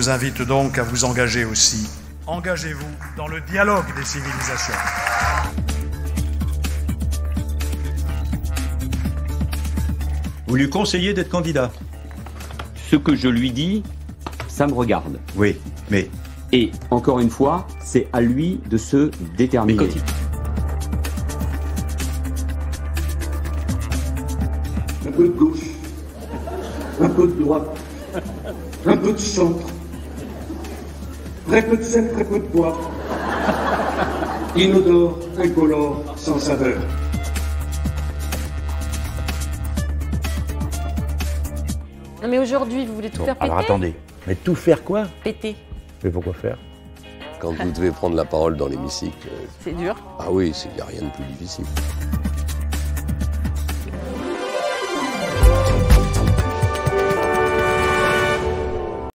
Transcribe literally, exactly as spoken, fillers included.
vous invite donc à vous engager aussi. Engagez-vous dans le dialogue des civilisations. Vous lui conseillez d'être candidat? Ce que je lui dis, ça me regarde. Oui, mais... Et, encore une fois, c'est à lui de se déterminer. Un peu de gauche, un peu de droite, un peu de centre, très peu de sel, très peu de poivre, inodore, incolore, sans saveur. Non mais aujourd'hui, vous voulez tout Bon, faire péter? alors attendez, mais tout faire quoi? Péter. Mais pourquoi faire? Quand vous devez prendre la parole dans l'hémicycle... C'est dur. Ah oui, il n'y a rien de plus difficile.